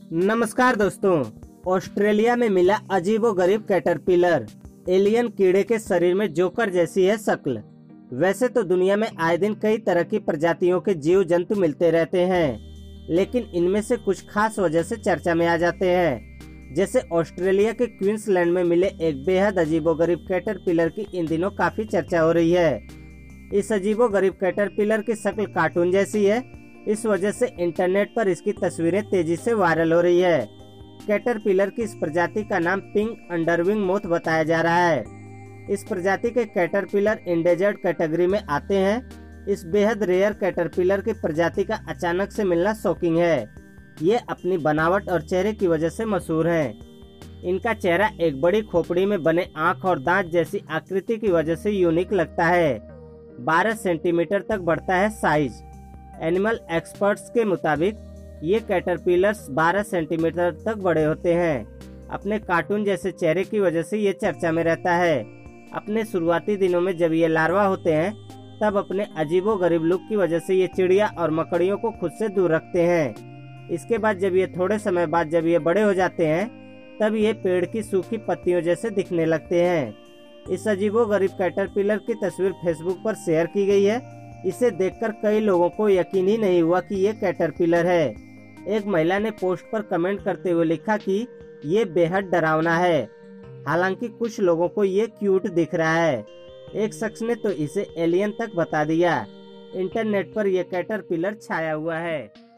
नमस्कार दोस्तों। ऑस्ट्रेलिया में मिला अजीबोगरीब कैटरपिलर। एलियन कीड़े के शरीर में जोकर जैसी है शक्ल। वैसे तो दुनिया में आए दिन कई तरह की प्रजातियों के जीव जंतु मिलते रहते हैं, लेकिन इनमें से कुछ खास वजह से चर्चा में आ जाते हैं। जैसे ऑस्ट्रेलिया के क्वींसलैंड में मिले एक बेहद अजीबोगरीब कैटरपिलर की इन दिनों काफी चर्चा हो रही है। इस अजीबोगरीब कैटरपिलर की शक्ल कार्टून जैसी है, इस वजह से इंटरनेट पर इसकी तस्वीरें तेजी से वायरल हो रही है। कैटरपिलर की इस प्रजाति का नाम पिंक अंडरविंग मोथ बताया जा रहा है। इस प्रजाति के कैटरपिलर इंडेंजर्ड कैटेगरी में आते हैं। इस बेहद रेयर कैटरपिलर की प्रजाति का अचानक से मिलना शॉकिंग है। ये अपनी बनावट और चेहरे की वजह से मशहूर हैं। इनका चेहरा एक बड़ी खोपड़ी में बने आँख और दांत जैसी आकृति की वजह से यूनिक लगता है। 12 सेंटीमीटर तक बढ़ता है साइज। एनिमल एक्सपर्ट्स के मुताबिक ये कैटरपिलर्स 12 सेंटीमीटर तक बड़े होते हैं। अपने कार्टून जैसे चेहरे की वजह से ये चर्चा में रहता है। अपने शुरुआती दिनों में जब ये लार्वा होते हैं, तब अपने अजीबोगरीब लुक की वजह से ये चिड़िया और मकड़ियों को खुद से दूर रखते हैं। इसके बाद जब ये थोड़े समय बाद जब ये बड़े हो जाते हैं, तब ये पेड़ की सूखी पत्तियों जैसे दिखने लगते हैं। इस अजीबोगरीब कैटरपिलर की तस्वीर फेसबुक पर शेयर की गई है। इसे देखकर कई लोगों को यकीन ही नहीं हुआ कि ये कैटरपिलर है। एक महिला ने पोस्ट पर कमेंट करते हुए लिखा कि ये बेहद डरावना है। हालांकि कुछ लोगों को ये क्यूट दिख रहा है। एक शख्स ने तो इसे एलियन तक बता दिया। इंटरनेट पर यह कैटरपिलर छाया हुआ है।